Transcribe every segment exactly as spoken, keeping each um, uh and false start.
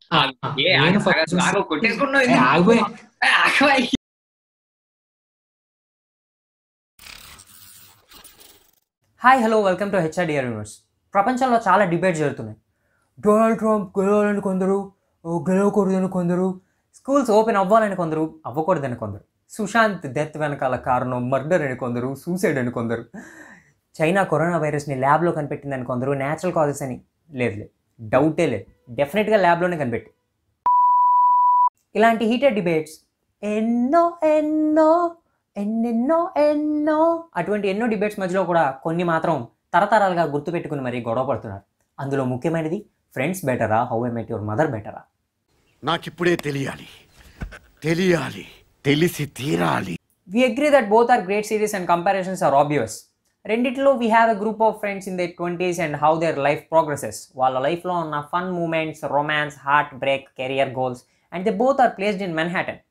ఏ నేను ఆగు, ఫస్ట్ ఆగు, ఆగు, కొట్టేసుకున్నావు ఏ ఎందుకు? ఆగిపోయి ఏ, ఆగవా? Hi hello welcome to HRDR universe. ప్రపంచంలో చాలా డిబేట్స్ జరుగుతున్నాయి. డొనాల్డ్ ట్రంప్ గెలవాలని కొందరు, గెలవకూడదని కొందరు, స్కూల్స్ ఓపెన్ అవ్వాలని కొందరు, అవ్వకూడదని కొందరు, సుశాంత్ డెత్ వెనకాల కారణం మర్డర్ అని కొందరు, సూసైడ్ అని కొందరు, చైనా కరోనా వైరస్ని ల్యాబ్లో కనిపెట్టిందని కొందరు, న్యాచురల్ కాజెస్ అని. లేదు లేదు, డౌటే లేదు, డెఫినెట్గా ల్యాబ్లోనే కనిపెట్టి. ఇలాంటి హీటెడ్ డిబేట్స్ ఎన్నో ఎన్నో ఎన్నెన్నో ఎన్నో అటువంటి ఎన్నో డిబేట్స్ మధ్యలో కూడా కొన్ని మాత్రం తరతరాలుగా గుర్తుపెట్టుకుని మరీ గొడవ పడుతున్నారు. అందులో ముఖ్యమైనది ఫ్రెండ్స్ బెటరా, How I met your Mother బెటరా? నాకిప్పుడే తెలియాలి తెలియాలి తెలిసి తీరాలి. We agree that both are great series and comparisons are obvious. రెండిట్లో we have a group of friends in their twenties and how their life progresses. వాళ్ళ లైఫ్లో ఉన్న fun moments, romance, heartbreak, career goals, and they both are placed in Manhattan.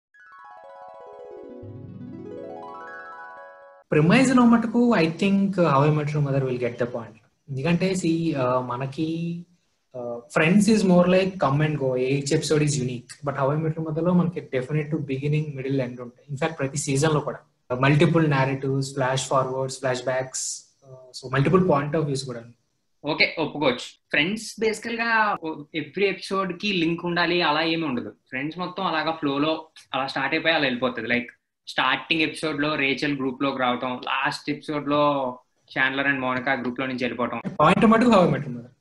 Premise లో మటుకు I think How I met your Mother will get the point. ఎందుకంటే సి మనకి Friends is more like come and go, each episode is unique. But How I met your Mother లో మనకి definite beginning, middle, end ఉంటాయి. In fact ప్రతి season లో కూడా multiple narratives, flash forwards, flashbacks, so multiple point of views కూడా. Okay, ఒప్పుకోవచ్చు. Friends బేసికల్ గా ఎవ్రీ ఎపిసోడ్ కి లింక్ ఉండాలి అలా ఏమి ఉండదు. ఫ్రెండ్స్ మొత్తం అలాగా ఫ్లో లో అలా స్టార్ట్ అయిపోయి అలా వెళ్ళిపోతుంది. లైక్ స్టార్టింగ్ ఎపిసోడ్ లో రేచల్ గ్రూప్ లోకి రావటం, లాస్ట్ ఎపిసోడ్ లో చాండ్లర్ అండ్ మోనికా గ్రూప్ లో నుంచి వెళ్ళిపోవటం. పాయింట్ మటుకు How I met your Mother.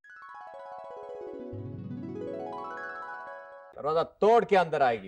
दरवाजा तोड़ के अंदर आएगी.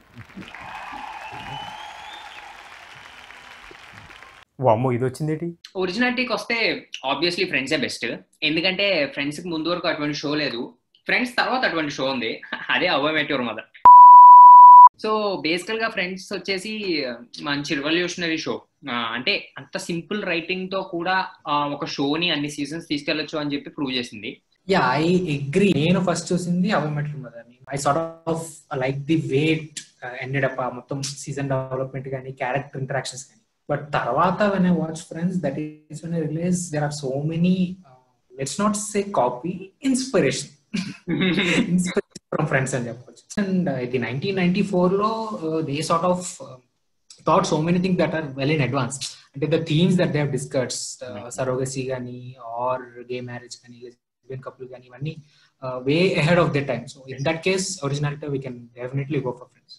వామ్మో, ఇది వచ్చిందేటి? ఒరిజినాలిటీకి వస్తే ఆబ్వియస్లీ ఫ్రెండ్సే బెస్ట్. ఎందుకంటే ఫ్రెండ్స్ కి ముందు వరకు అటువంటి షో లేదు, ఫ్రెండ్స్ తర్వాత అటువంటి షో ఉంది, అదే How I met your Mother. So బేసికల్ గా ఫ్రెండ్స్ వచ్చేసి మంచి రివల్యూషనరీ షో. అంటే అంత సింపుల్ రైటింగ్ తో కూడా ఒక షోని అన్ని సీజన్స్ తీసుకెళ్లొచ్చు అని చెప్పి ప్రూవ్ చేసింది. Yeah, I agree. నేను ఫస్ట్ చూసింది How I met your Mother. I sort of like the way it ended up మొత్తం సీజన్ డెవలప్మెంట్ కానీ, క్యారెక్టర్ ఇంటరాక్షన్స్ కానీ. బట్ తర్వాత when I watch Friends, that is when I realise there are so many, let's not say copy, inspiration inspiration from Friends అని చెప్పొచ్చు. And ఇది nineteen ninety four లో they sort of thought so many things that are well in advance. అంటే the themes that they have discussed, surrogacy కానీ, or gay marriage కానీ, couple కానీ, ఇవన్నీ way ahead of the time. So in that case originality we can definitely go for Friends.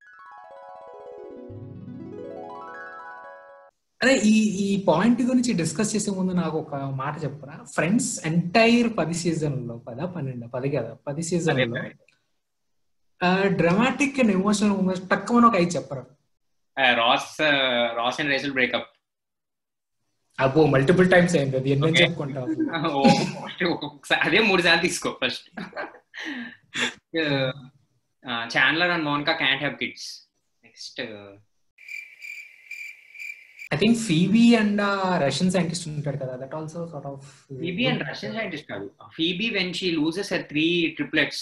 అదే ఈ ఈ point గురించి discuss చేసే ముందు నాకు ఒక మాట చెప్పరా? ఫ్రెండ్స్ ఎంటైర్ పది సీజన్లో, పదా పన్నెండు పది కదా పది సీజన్లో డ్రామాటిక్ అండ్ ఎమోషనల్ మూమెంట్స్ తక్కువ ఒక ఐదు చెప్పరా? Ross Ross and Rachel breakup. అబ్బో, మల్టిపుల్ టైమ్స్ అయింది అది, ఎన్నో చెప్పుకుంటావు. అదే మూడు సార్లు తీసుకో. First Chandler and Monica can't have kids. Next I think Phoebe and uh, Russian scientist ఉంటాడు కదా, that also sort of. Phoebe and Russian scientist కాదు. Phoebe when she loses her three triplets.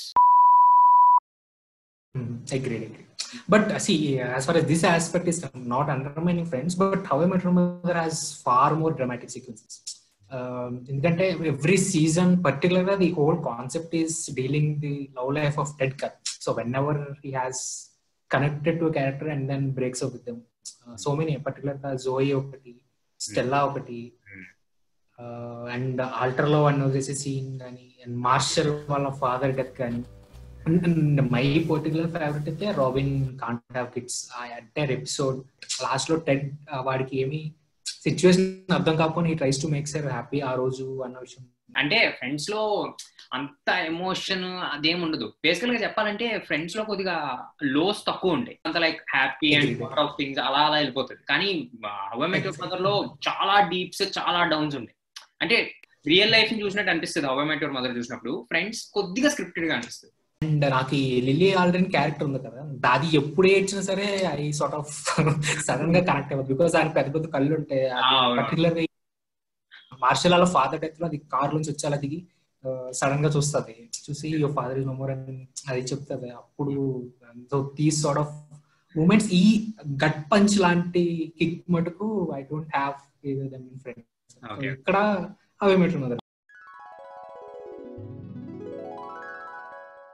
Hmm, agreed, agreed. But uh, see, as far as this aspect is not undermining Friends, but How I Met Your Mother has far more dramatic sequences. Um, ఎందుకంటే every season, particularly the whole concept is dealing the love life of Ted Kurt. So whenever he has connected to a character and then breaks up with them. So many, particular గా Joey ఒకటి, Stella ఒకటి, and altar లో one వచ్చేసి scene కానీ, and Marshall వాళ్ళ father death కానీ. And my particular favourite అయితే Robin can't have kids. ఆ ఎంటైర్ ఎపిసోడ్ లాస్ట్ లో టెడ్ వాడికి ఏమి సిచ్యువేషన్ అర్థం కాకపోతే he tries to make her happy ఆ రోజు అన్న విషయం. అంటే ఫ్రెండ్స్ లో అంత ఎమోషన్ అదేం ఉండదు. బేసికల్ గా చెప్పాలంటే ఫ్రెండ్స్ లో కొద్దిగా లోస్ తక్కువ ఉంటాయి, అంత like happy and lot of things అలా అలా వెళ్ళిపోతుంది. కానీ How I met your Mother లో చాలా డీప్స్, చాలా డౌన్స్ ఉంటాయి. అంటే రియల్ లైఫ్ ని చూసినట్టు అనిపిస్తుంది How I met your Mother చూసినప్పుడు. ఫ్రెండ్స్ కొద్దిగా స్క్రిప్టెడ్ గా అనిపిస్తుంది. అండ్ నాకు ఈ లిల్లీ ఆల్డెన్ క్యారెక్టర్ ఉంది కదా, అది ఎప్పుడు ఏడ్చినా సరే ఐ సార్ట్ ఆఫ్ సడన్ గా కనెక్ట్ అవ్వదు. బికాస్ ఆయన పెద్ద పెద్ద కళ్ళు ఉంటాయి. పర్టికులర్ గా మార్షల్ వాళ్ళ ఫాదర్ డెత్ లో అది కార్ నుంచి వచ్చి అలా దిగి సడన్ గా చూస్తుంది, చూసి your father is no more అని అది చెప్తుంది. అప్పుడు so these sort of moments, ఈ గట్ పంచ్ లాంటి కిక్ మటుకు I don't have in Friends. ఇక్కడ How I met your Mother.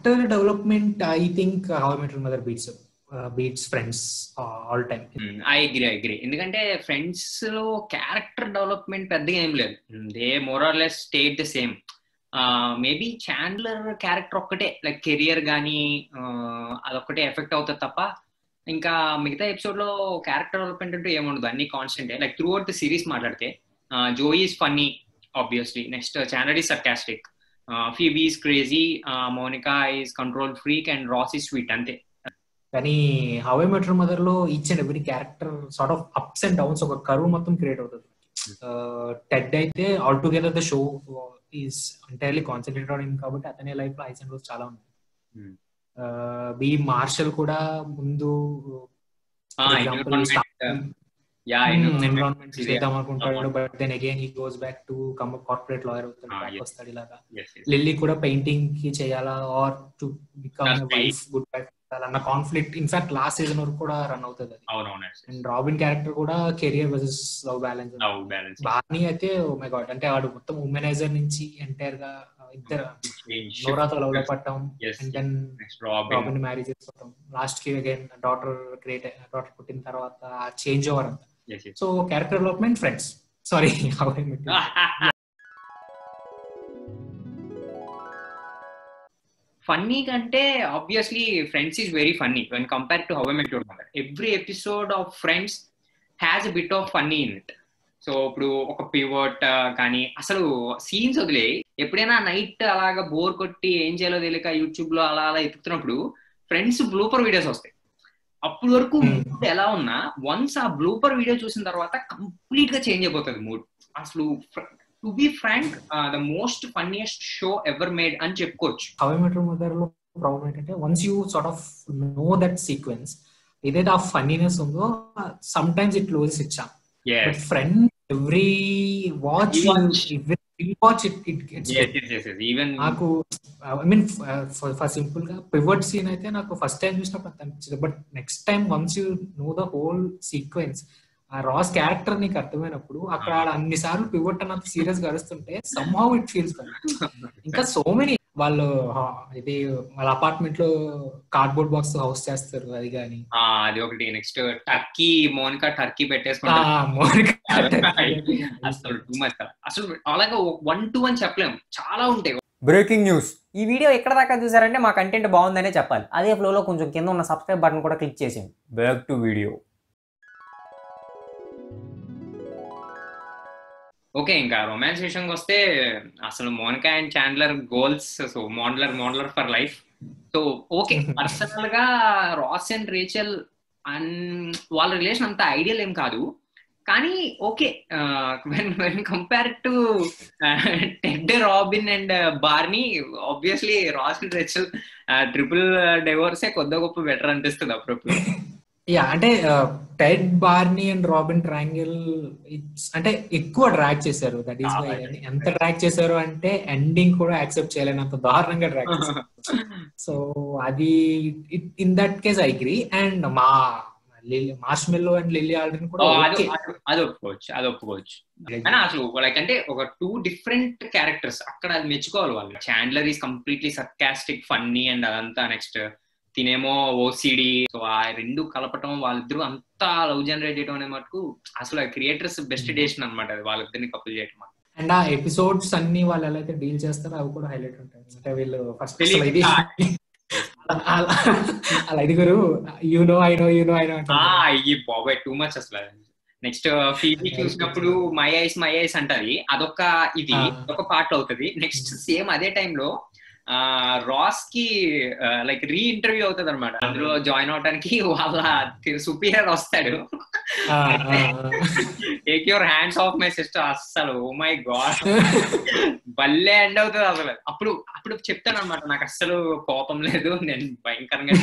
Character development I think How I met your Mother beats beats Friends all time. I agree I agree ఎందుకంటే Friends లో character development పెద్దగా ఏం లేదు. They more or less stay the same. Maybe Chandler character ఒక్కటే like career కానీ అదొక్కటే effect అవుతుంది తప్ప ఇంకా మిగతా ఎపిసోడ్ లో క్యారెక్టర్ డెవలప్మెంట్ అంటూ ఏముండదు, అన్ని constant. Like throughout the series మాట్లాడితే Joey is funny obviously, next Chandler is sarcastic, Phoebe is crazy, Monica is control freak and Ross is sweet, అంతే. కానీ How I met your Mother లో each and every character sort of ups and downs, ఒక curve మొత్తం create అవుతుంది. Ted అయితే altogether the show is entirely concentrated on him కాబట్టి అతని life లో హైస్ అండ్ లోస్ చాలా ఉన్నాయి. బి మార్షల్ కూడా ముందు ఎన్విరాన్మెంట్ చేద్దాం అనుకుంటాడు, but then again he goes back to come corporate lawyer అవుతాడు, బ్యాక్ వస్తాడు ఇలాగా. లిల్లీ కూడా పెయింటింగ్ కి చేయాలా or to become wife, good wife అన్న కాన్ఫ్లిక్ట్ ఇన్ఫాక్ట్ లాస్ట్ సీజన్ వరకు కూడా రన్ అవుతుంది అది. అండ్ రాబిన్ క్యారెక్టర్ కూడా career versus love balance. Barney అయితే ఓ మై గాడ్, అంటే వాడు మొత్తం ఉమెనైజర్ నుంచి ఎంటైర్ గా ఇద్దరు నోరాతో లవ్ లో పట్టడం అండ్ దెన్ రాబిన్ మ్యారీ చేసుకోవడం, లాస్ట్ కి అగైన్ డాటర్ క్రియేట్ డాటర్ పుట్టిన తర్వాత చేంజ్ ఓవర్ అంతా. So character development Friends, sorry How I Met funny కంటే obviously Friends is very funny when compare to How I met your Mother. Every episode of Friends has a bit of funny in it. So ఇప్పుడు ఒక pivot కానీ అసలు scenes వదిలే, ఎప్పుడైనా night అలాగా bore కొట్టి ఏం చేయాలో తెలియక యూట్యూబ్ లో అలా అలా ఎత్తుతున్నప్పుడు ఫ్రెండ్స్ బ్లూపర్ వీడియోస్ వస్తాయి. అప్పటి వరకు మూడ్ ఎలా ఉన్నా వన్స్ ఆ బ్లూపర్ వీడియో చూసిన తర్వాత కంప్లీట్ గా చేంజ్ అయిపోతుంది మూడ్. అసలు to be frank the most funniest show ever made అని చెప్పుకోవచ్చు. How I met your Mother లో ప్రాబ్లం ఏంటంటే once you sort of know that sequence, ఏదైతే ఆ ఫన్నీనెస్ ఉందో sometimes it loses it charm. But friend every watch watch it it gets even నాకు I mean for simple గా pivot scene అయితే నాకు first time చూసినప్పుడు అంత అనిపించదు, but next time once you know the whole sequence, ఆ Ross character నీకు అర్థమైనప్పుడు అక్కడ అన్ని సార్లు పివట్ అన్నంత సీరియస్ గా అరుస్తుంటే సమ్ హౌ ఇట్ ఫీల్స్. ఇంకా సో మెనీ వాళ్ళు ఇది వాళ్ళ అపార్ట్మెంట్ లో కార్డ్బోర్డ్ బాక్స్ హౌస్ చేస్తారు అది కానీ అది ఒకటి. నెక్స్ట్ టర్కీ మోనికా టర్కీ పెట్టేసుకుంటారు. అసలు టూ మచ్, అసలు అలాగే వన్ టూ అని చెప్పలేము, చాలా ఉంటాయి. బ్రేకింగ్ న్యూస్, ఈ వీడియో ఎక్కడ దాకా చూసారంటే మా కంటెంట్ బాగుందనే చెప్పాలి. అదే ఫ్లోలో కొంచెం కింద ఉన్న సబ్స్క్రైబ్ బటన్ కూడా క్లిక్ చేసేయండి. Back to video. ఓకే, ఇంకా రొమాన్స్ విషయంకి వస్తే అసలు Monica and Chandler goals, so modeller modeller for life. So okay, personal గా రాస్ అండ్ రేచల్ అండ్ వాళ్ళ రిలేషన్ అంత ఐడియల్ ఏం కాదు, కానీ okay when when compare to Ted, Robin and Barney, obviously Ross and Rachel triple divorcee కొద్ది గొప్ప better అనిపిస్తుంది అప్పుడప్పుడు. యా, అంటే Ted, Barney and Robin triangle అంటే ఎక్కువ డ్రాగ్ చేశారు. దట్ ఈస్ వై ఎంత డ్రాగ్ చేశారు అంటే ఎండింగ్ కూడా యాక్సెప్ట్ చేయలేనంత దారుణంగా డ్రాగ్ చేశారు. సో అది in that case I agree. And మా మార్ష్మెల్లో అండ్ లిల్లీ ఆల్డెన్ కూడా అది ఒప్పుకోవచ్చు అది ఒప్పుకోవచ్చు కానీ అసలు లైక్ అంటే ఒక టూ డిఫరెంట్ క్యారెక్టర్స్ అక్కడ అది మెచ్చుకోవాలి వాళ్ళు. Chandler is completely sarcastic funny and అదంతా, నెక్స్ట్ తినేమో ఓసిడి. సో ఆ రెండు కలపటం, వాళ్ళిద్దరూ అంతా లవ్ జనరేట్ చేయడం అనే మటుకు అసలు క్రియేటర్స్ బెస్ట్ డేషన్ అనమాట అది, వాళ్ళిద్దరిని కపుల్ చేయడం. అండ్ ఆ ఎపిసోడ్స్ అన్ని వాళ్ళు ఎలా అయితే డీల్ చేస్తారో అవి కూడా హైలైట్ ఉంటాయి. అంటే వీళ్ళు ఫస్ట్ అలా ఐదుగురు you know I know you know I know ఈ బాబాయ్ టూ మచ్ అసలు. నెక్స్ట్ ఫీబీ చూసినప్పుడు మై ఐస్ మై ఐస్ అంటది, అదొక ఇది ఒక పార్ట్ అవుతుంది. నెక్స్ట్ సేమ్ అదే టైంలో రాస్ కి లైక్ రీ ఇంటర్వ్యూ అవుతుంది అనమాట. అందులో జాయిన్ అవడానికి వాళ్ళ సుపీరియర్ వస్తాడు, take your hands off my sister. అస్సలు ఓ మై గాడ్ భలే ఎండ్ అవుతుంది అసలు. అప్పుడు అప్పుడు చెప్తాను అనమాట, నాకు అస్సలు కోపం లేదు, నేను భయంకరంగా.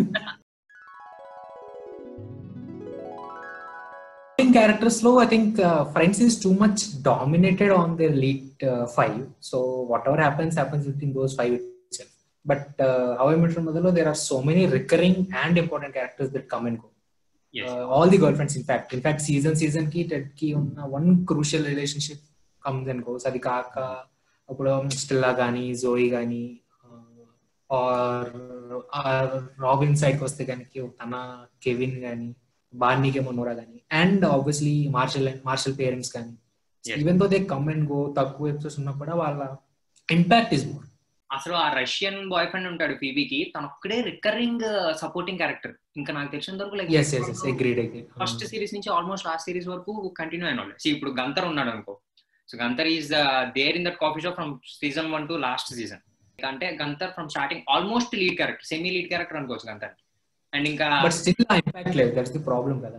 characters low, I think uh, Friends is too much dominated on their lead uh, five, so whatever happens happens within those five itself. But uh, How I Met Your Mother, there are so many recurring and important characters that come and go. Yes. Uh, all the girlfriends, in fact in fact season season ki Ted ki unna one crucial relationship comes and goes. Adi kaaka appudu Stella gani Zoe gani or Robin side కి వస్తే కనుక తన Kevin కానీ బార్నీకే మొనోరా కానీ and obviously Marshall Marshall parents కానీ even though they come and go తక్కువ ఎపిసోడ్స్ ఉన్నా కూడా వాళ్ళ ఇంపాక్ట్ ఇస్ మోర్. అసలు ఆ రష్యన్ బాయ్ ఫ్రెండ్ ఉంటాడు ఫీబీకి, తను ఒక్కడే రికరింగ్ సపోర్టింగ్ క్యారెక్టర్. ఇంకా నాకు తెలిసిన వరకు లైక్ ఫస్ట్ సిరీస్ నుంచి ఆల్మోస్ట్ లాస్ట్ సిరీస్ వరకు కంటిన్యూ అయిన వాళ్ళు. ఇప్పుడు గంతర్ ఉన్నాడు అనుకో, so Gunther is there in that coffee shop from season one to last season. అంటే Gunther from starting almost lead character, semi lead character అనుకోవచ్చు Gunther. And ఇంకా ఇంపాక్ట్ లేదు, దట్స్ ది ప్రాబ్లం కదా.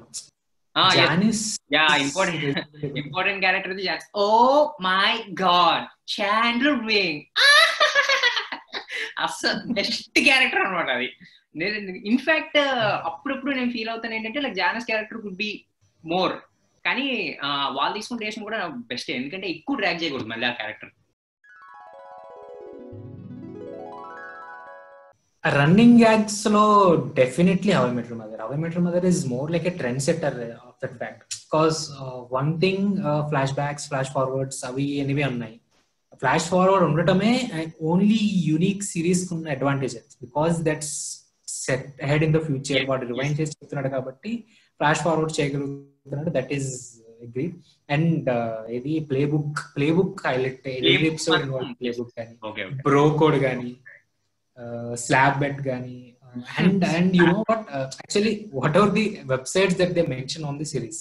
Important character Janice. Oh my god, Chandler Bing అసలు best character అనమాట అది. In fact అప్పుడప్పుడు నేను ఫీల్ అవుతాను ఏంటంటే like Janice character could be more, కానీ వాళ్ళు తీసుకున్న డేషన్ కూడా బెస్ట్, ఎందుకంటే ఎక్కువ డ్రాగ్ చేయకూడదు మళ్ళీ ఆ క్యారెక్టర్. రన్నింగ్ యాక్స్ లో definitely how I met your mother. How I met your mother is more like a trend setter of that fact. Because one thing flashbacks, flash forwards అవి anyway ఉన్నాయి. Flash forward ఉండటమే only unique series ఉన్న advantage, because that's set ahead in the future. వాడు rewind చేసి చెప్తున్నాడు కాబట్టి flash forward చేయగలుగుతున్నాడు, that is agree. And ఇది playbook play book highlight episode playbook కానీ, బ్రో కోడ్ కానీ, స్లాబ్ బెట్ కానీ, and and you know what actually whatever the websites that they mention on the series,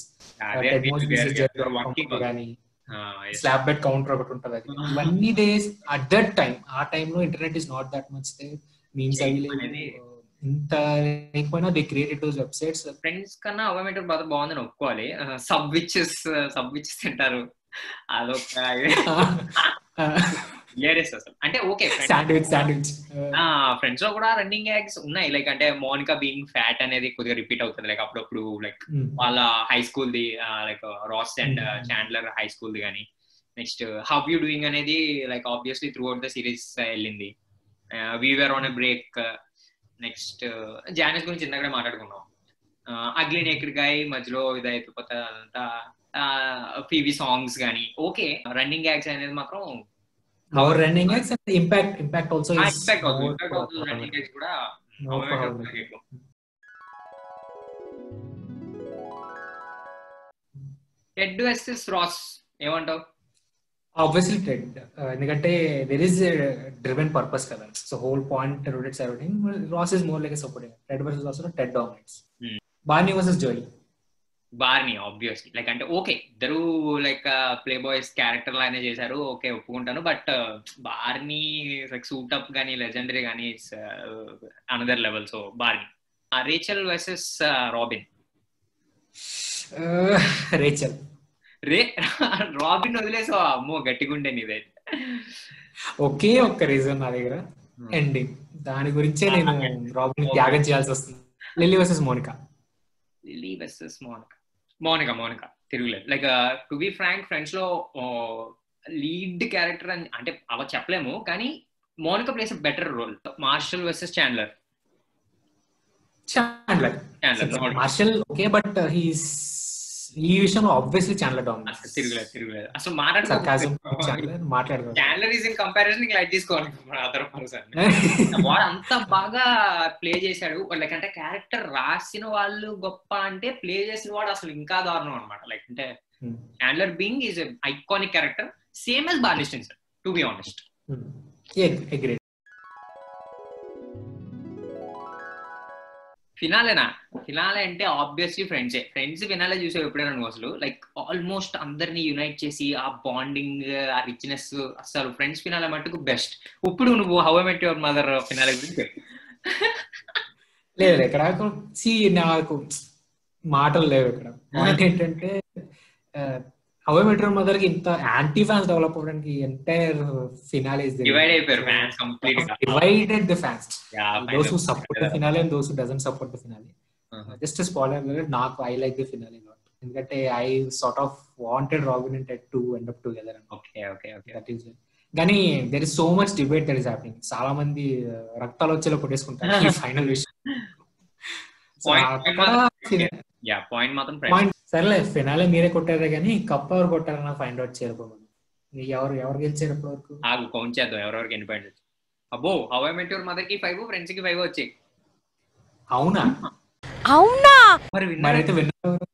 కానీ slap bet counter ఒకటి ఉంటుంది. అది ఇవన్నీ days at that time, ఆ time లో internet is not that much they, memes అవి ఇంత లేకపోయినా they created those websites. Friends కన్నా అవైమెంటర్ బాగా బాగుందని ఒప్పుకోవాలి. సబ్ విచెస్ సబ్ విచెస్ తింటారు, అదొక అసలు. అంటే ఓకే శాండ్విచ్ శాండ్విచ్ ఫ్రెండ్స్ లో కూడా రన్నింగ్ యాక్స్ ఉన్నాయి, లైక్ అంటే మోనికా బీయింగ్ ఫ్యాట్ అనేది కొద్దిగా రిపీట్ అవుతుంది, లైక్ అప్పుడప్పుడు లైక్ వాళ్ళ high school the like Ross and Chandler high school the కానీ. నెక్స్ట్ హౌ యూ డూయింగ్ అనేది like obviously throughout the series వెళ్ళింది. We were on a break. Next Janice గురించి ఇందాక మాట్లాడుకున్నాం. అగ్లీ నేకెడ్ గాయ్ మధ్యలో ఇది అయిపోతా అదంతా, ఫీవీ సాంగ్స్ కానీ ఓకే. రన్నింగ్ యాక్స్ అనేది మాత్రం our running acts and the impact impact also is impact also impact also running acts kuda Ted versus Ross emantav. Obviously Ted, endukante there is a driven purpose kada, so whole point rotates everything. Ross is more like a supporting. Ted versus Ross, Ted dominates. hmm. Barney versus Joey. Barney obviously like అంటే okay ఇద్దరు like playboys character లానే చేశారు, okay ఒప్పుకుంటాను. But Barney like suit up కానీ legendary కానీ it's another level. So Barney. Rachel versus Robin. Rachel. రే Robin వదిలేసా, అమ్మో గట్టిగుండే నీదైతే. ఒకే ఒక్క రీజన్ నా దగ్గర, ఎండింగ్. దాని గురించే నేను రాబిన్ త్యాగం చేయాల్సి వస్తుంది. Lily versus Monica. Lily versus Monica. Monica Monica తిరుగులేదు. Like to be frank friends లో లీడ్ క్యారెక్టర్ అని అంటే అలా చెప్పలేము, కానీ Monica plays better role. Marshall versus Chandler. Chandler Chandler Marshall okay, but he's ఈ విషయంలో ఆబ్వియస్లీ చాండ్లర్ డౌన్. అసలు తిరుగులేదు తిరుగులేదు అసలు మాట్లాడుకోవాలి. మాట్లాడుకోవాలి Chandler is in comparison light తీసుకోవాలి అదర్ పర్సన్. వాడు అంత బాగా ప్లే చేశాడు. లైక్ అంటే క్యారెక్టర్ రాసిన వాళ్ళు గొప్ప అంటే ప్లే చేసిన వాడు అసలు ఇంకా దారుణం అనమాట. లైక్ అంటే Chandler being is iconic character, same as Barney Stinson to be honest. Agree. ఫినాలేనా? ఫినాలే అంటే ఆబ్వియస్లీ ఫ్రెండ్సే. ఫ్రెండ్స్ ఫినాలే చూసావు ఎప్పుడైనా నువ్వు అసలు? లైక్ ఆల్మోస్ట్ అందరినీ యునైట్ చేసి ఆ బాండింగ్, ఆ రిచ్నెస్, అసలు ఫ్రెండ్స్ ఫినాలే మట్టుకు బెస్ట్. ఇప్పుడు నువ్వు how I met your mother finale గురించి లేదు ఇక్కడ నాకు మాటలు లేవు ఇక్కడ. ఏంటంటే how I met your mother కి ఇంత యాంటీ ఫ్యాన్స్ డెవలప్ అవడానికి ఎంటైర్ ఫినాలే ఇస్ డివైడ్ అయిపోయారు ఫ్యాన్స్ కంప్లీట్‌గా. Divided the fans. those who support the finale and those who doesn't support the finale. uh-huh. Just a spoiler alert, నాకు I like the finale a lot. ఎందుకంటే I sort of wanted Robin and Ted to end up together. Okay okay okay that is it. కానీ there is so much debate that is happening. చాలా మంది రక్తాలు వచ్చేలా కొట్టేసుకుంటారు ఈ final విషయం. Yeah point మాత్రం friends. సరేలే ఫినాలే మీరే కొట్టారే కానీ కప్ ఎవరు కొట్టారని ఫైండ్ అవుట్ చేయకపోమని. ఎవరు ఎవరు గెలిచారు ఇప్పటి వరకు? ఆగు కౌంట్ చేద్దాం ఎవరెవరికి ఎన్ని పాయింట్స్. అబ్బో how I met your mother కి ఫైవ్, ఫ్రెండ్స్ కి ఫైవ్ వచ్చాయి. అవునా? అవునా? మరి మరైతే విన్నారు